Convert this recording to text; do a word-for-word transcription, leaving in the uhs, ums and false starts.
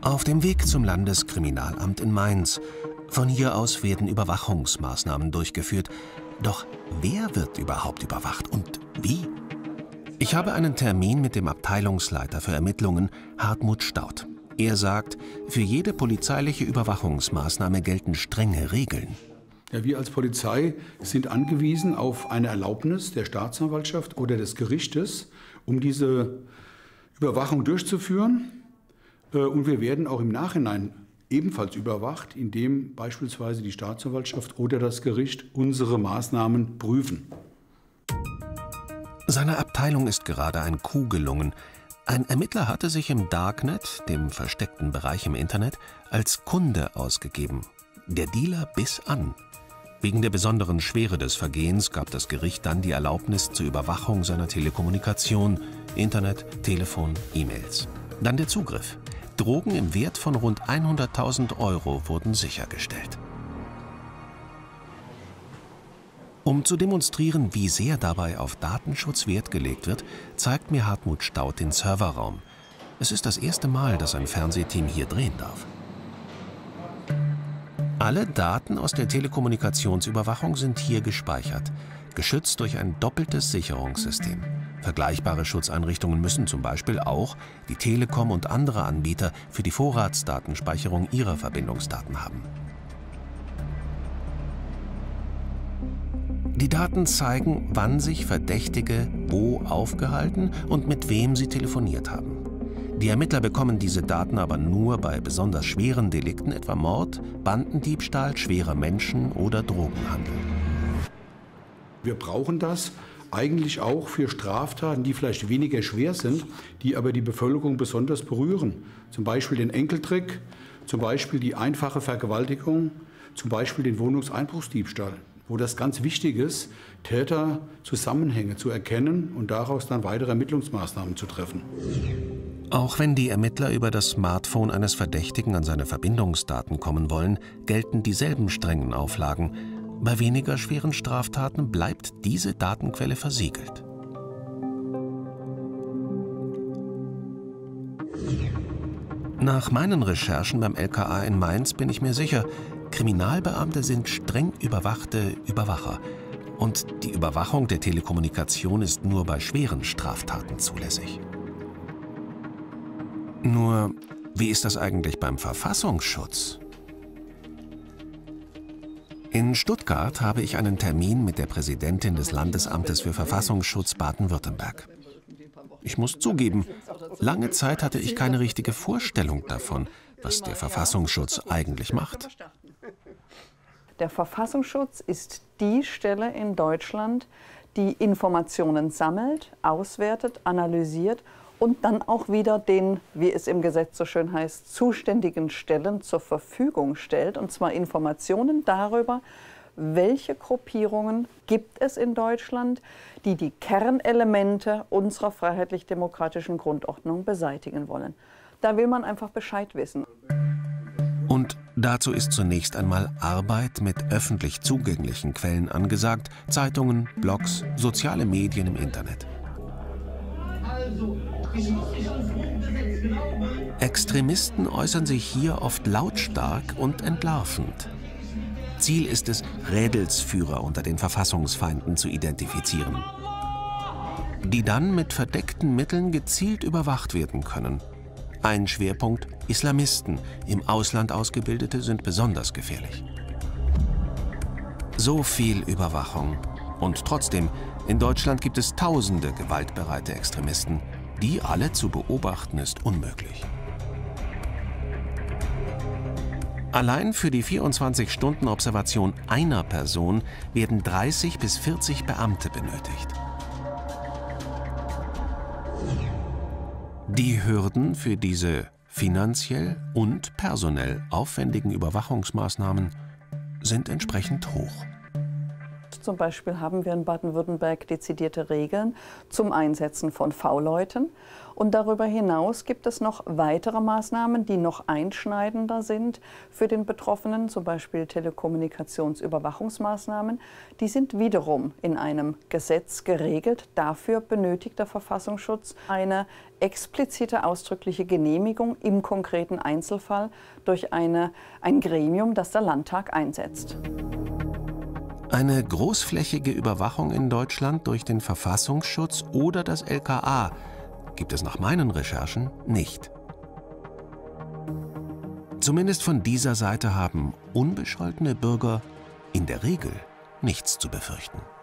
Auf dem Weg zum Landeskriminalamt in Mainz. Von hier aus werden Überwachungsmaßnahmen durchgeführt. Doch wer wird überhaupt überwacht und wie? Ich habe einen Termin mit dem Abteilungsleiter für Ermittlungen, Hartmut Staudt. Er sagt, für jede polizeiliche Überwachungsmaßnahme gelten strenge Regeln. Ja, wir als Polizei sind angewiesen auf eine Erlaubnis der Staatsanwaltschaft oder des Gerichtes, um diese Überwachung durchzuführen. Und wir werden auch im Nachhinein ebenfalls überwacht, indem beispielsweise die Staatsanwaltschaft oder das Gericht unsere Maßnahmen prüfen. Seiner Abteilung ist gerade ein Coup gelungen. Ein Ermittler hatte sich im Darknet, dem versteckten Bereich im Internet, als Kunde ausgegeben. Der Dealer biss an. Wegen der besonderen Schwere des Vergehens gab das Gericht dann die Erlaubnis zur Überwachung seiner Telekommunikation, Internet, Telefon, E-Mails. Dann der Zugriff. Drogen im Wert von rund hunderttausend Euro wurden sichergestellt. Um zu demonstrieren, wie sehr dabei auf Datenschutz Wert gelegt wird, zeigt mir Hartmut Staudt den Serverraum. Es ist das erste Mal, dass ein Fernsehteam hier drehen darf. Alle Daten aus der Telekommunikationsüberwachung sind hier gespeichert, geschützt durch ein doppeltes Sicherungssystem. Vergleichbare Schutzeinrichtungen müssen zum Beispiel auch die Telekom und andere Anbieter für die Vorratsdatenspeicherung ihrer Verbindungsdaten haben. Die Daten zeigen, wann sich Verdächtige wo aufgehalten und mit wem sie telefoniert haben. Die Ermittler bekommen diese Daten aber nur bei besonders schweren Delikten, etwa Mord, Bandendiebstahl, schwerer Menschen- oder Drogenhandel. Wir brauchen das eigentlich auch für Straftaten, die vielleicht weniger schwer sind, die aber die Bevölkerung besonders berühren. Zum Beispiel den Enkeltrick, zum Beispiel die einfache Vergewaltigung, zum Beispiel den Wohnungseinbruchsdiebstahl, wo das ganz wichtig ist, Täterzusammenhänge zu erkennen und daraus dann weitere Ermittlungsmaßnahmen zu treffen. Auch wenn die Ermittler über das Smartphone eines Verdächtigen an seine Verbindungsdaten kommen wollen, gelten dieselben strengen Auflagen. Bei weniger schweren Straftaten bleibt diese Datenquelle versiegelt. Nach meinen Recherchen beim L K A in Mainz bin ich mir sicher, Kriminalbeamte sind streng überwachte Überwacher. Und die Überwachung der Telekommunikation ist nur bei schweren Straftaten zulässig. Nur, wie ist das eigentlich beim Verfassungsschutz? In Stuttgart habe ich einen Termin mit der Präsidentin des Landesamtes für Verfassungsschutz Baden-Württemberg. Ich muss zugeben, lange Zeit hatte ich keine richtige Vorstellung davon, was der Verfassungsschutz eigentlich macht. Der Verfassungsschutz ist die Stelle in Deutschland, die Informationen sammelt, auswertet, analysiert und dann auch wieder den, wie es im Gesetz so schön heißt, zuständigen Stellen zur Verfügung stellt. Und zwar Informationen darüber, welche Gruppierungen gibt es in Deutschland, die die Kernelemente unserer freiheitlich-demokratischen Grundordnung beseitigen wollen. Da will man einfach Bescheid wissen. Und dazu ist zunächst einmal Arbeit mit öffentlich zugänglichen Quellen angesagt, Zeitungen, Blogs, soziale Medien im Internet. Extremisten äußern sich hier oft lautstark und entlarvend. Ziel ist es, Rädelsführer unter den Verfassungsfeinden zu identifizieren, die dann mit verdeckten Mitteln gezielt überwacht werden können. Ein Schwerpunkt: Islamisten, im Ausland Ausgebildete, sind besonders gefährlich. So viel Überwachung. Und trotzdem, in Deutschland gibt es tausende gewaltbereite Extremisten. Die alle zu beobachten ist unmöglich. Allein für die vierundzwanzig-Stunden-Observation einer Person werden dreißig bis vierzig Beamte benötigt. Die Hürden für diese finanziell und personell aufwendigen Überwachungsmaßnahmen sind entsprechend hoch. Zum Beispiel haben wir in Baden-Württemberg dezidierte Regeln zum Einsetzen von V-Leuten. Und darüber hinaus gibt es noch weitere Maßnahmen, die noch einschneidender sind für den Betroffenen, zum Beispiel Telekommunikationsüberwachungsmaßnahmen. Die sind wiederum in einem Gesetz geregelt. Dafür benötigt der Verfassungsschutz eine explizite ausdrückliche Genehmigung im konkreten Einzelfall durch eine, ein Gremium, das der Landtag einsetzt. Eine großflächige Überwachung in Deutschland durch den Verfassungsschutz oder das L K A gibt es nach meinen Recherchen nicht. Zumindest von dieser Seite haben unbescholtene Bürger in der Regel nichts zu befürchten.